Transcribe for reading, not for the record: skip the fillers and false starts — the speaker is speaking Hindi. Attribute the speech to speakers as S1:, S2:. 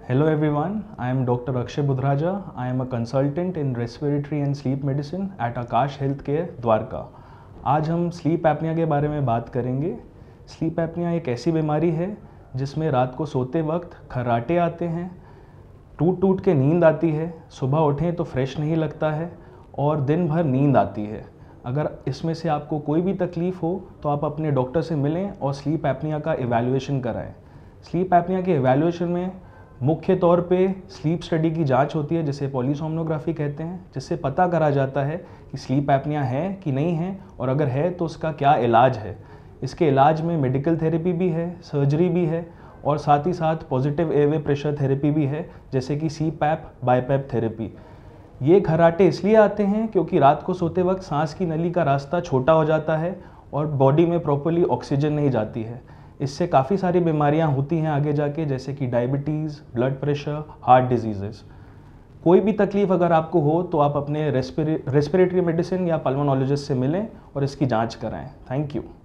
S1: Hello everyone, I am Dr. Akshay Budhraja. I am a consultant in respiratory and sleep medicine at Aakash Healthcare, Dwarka. आज हम स्लीप एपनिया के बारे में बात करेंगे। स्लीप एपनिया एक ऐसी बीमारी है जिसमें रात को सोते वक्त खर्राटे आते हैं, टूट टूट के नींद आती है, सुबह उठें तो फ्रेश नहीं लगता है और दिन भर नींद आती है। अगर इसमें से आपको कोई भी तकलीफ़ हो तो आप अपने डॉक्टर से मिलें और स्लीप एपनिया का इवैल्यूएशन कराएं। स्लीप एपनिया के इवैल्यूएशन में मुख्य तौर पे स्लीप स्टडी की जांच होती है, जिसे पॉलीसोमनोग्राफी कहते हैं, जिससे पता करा जाता है कि स्लीप एपनिया है कि नहीं है और अगर है तो उसका क्या इलाज है। इसके इलाज में मेडिकल थेरेपी भी है, सर्जरी भी है और साथ ही साथ पॉजिटिव एयरवे प्रेशर थेरेपी भी है, जैसे कि सीपैप, बाईपैप थेरेपी। ये खर्राटे इसलिए आते हैं क्योंकि रात को सोते वक्त सांस की नली का रास्ता छोटा हो जाता है और बॉडी में प्रॉपर्ली ऑक्सीजन नहीं जाती है। इससे काफ़ी सारी बीमारियां होती हैं आगे जाके, जैसे कि diabetes, blood pressure, heart diseases. कोई भी तकलीफ़ अगर आपको हो तो आप अपने रेस्पिरेटरी मेडिसिन या पल्मोनोलॉजिस्ट से मिलें और इसकी जांच कराएं। Thank you.